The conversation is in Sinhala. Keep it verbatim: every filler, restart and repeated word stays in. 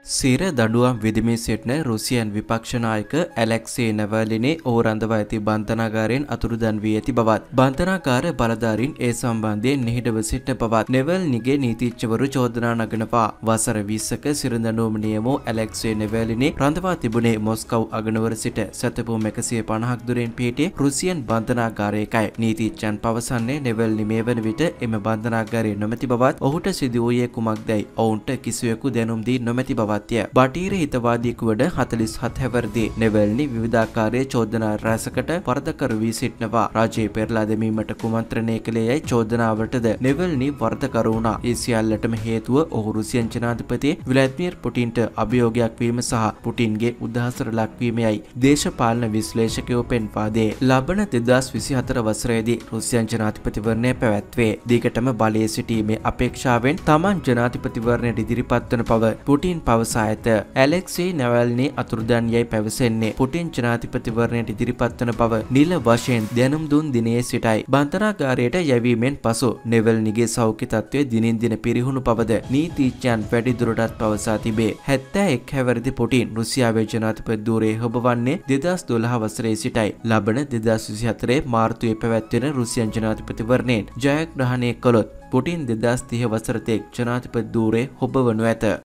සිර දඩුවම් විදිමින් සිටින රුසියන් විපක්ෂ නායක ඇලෙක්සී නැවල්නි ඔහු රඳවා ඇති බන්ධනාගාරයෙන් අතුරුදන් වී ඇති බවත් බන්ධනාගාර බලධාරීන් ඒ සම්බන්ධයෙන් නිහඬව සිටින බවත් නැවල්නිගේ නීතිඥවරු චෝදනා නගනවා. වසර විස්සක සිර දඬුවම නියමෝ ඇලෙක්සී නැවල්නි රඳවා තිබුණේ මොස්කව් අගනුවර සිට සැතපුම් එකසිය පනහක් දුරින් පිහිටි රුසියන් බන්ධනාගාරයකයි. නීතිඥයන් පවසන්නේ නැවල්නි මේ වන විට එම බන්ධනාගාරයේ නොමැති බවත් ඔහුට සිදු වූයේ කුමක්දයි ඔවුන්ට කිසිවෙකු දැනුම් දී නොමැති බවත් බටීර හිතවාදියෙකු වන හතළිස් හත හැවිරිදි නැවල්නි විවිධාකාරයේ චෝදනා රැසකට වරදකරු වී සිටිනවා. රජයේ පෙරලා දැමීමට කුමන්ත්‍රණය කළේ යයි චෝදනාවටද නැවල්නි වරදකරු වුණා. ඒ සියල්ලටම හේතුව ඔහු රුසියන් ජනාධිපති ව්ලාදිමිර් පුටින්ට අභියෝගයක් වීම සහ පුටින්ගේ උදහසට ලක්වීමයි දේශපාලන විශ්ලේෂකයෝ පෙන්වා දේ. ලබන දෙදහස් විසිහතර වසරේදී රුසියන් ජනාධිපතිවරණය පැවැත්වේ. දිගටම බලයේ සිටීමේ අපේක්ෂාවෙන් තමන් ජනාධිපතිවරණයට ඉදිරිපත් වන බව පුටින් පවසා ඇත. ඇලෙක්සී නැවල්නි අතුරුදන් යයි පැවසෙන්නේ පුටින් ජනාධිපතිවරණයට ඉදිරිපත් වන බව නිල වශයෙන් දැනුම් දුන් දිනේ සිටයි. බන්ධනාගාරයට යැවීමෙන් පසු නැවල්නිගේ සෞඛ්‍ය තත්ත්වය දිනින් දින පිරිහුණු බවද නීතිඥයන් වැඩිදුරටත් පවසා තිබේ. හැත්තෑ එක් හැවිරිදි පුටින් රුසියාවේ ජනාධිපති ධූරයේ හොබවන්නේ දෙදහස් දොළහ වසරේ සිටයි. ලබන දෙදහස් විසිහතරේ මාර්තුවේ පැවැත්වෙන රුසියන් ජනාධිපතිවරණයෙන් ජයග්‍රහණය කළොත් පුටින් දෙදහස් තිහ වසර තෙක් ජනාධිපති ධූරයේ හොබවනු ඇත.